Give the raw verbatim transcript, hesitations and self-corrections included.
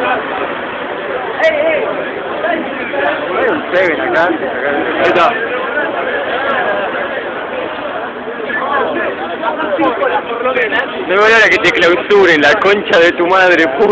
Hay un Seven acá. Ahí está. No me vale que te clausuren la concha de tu madre, puta.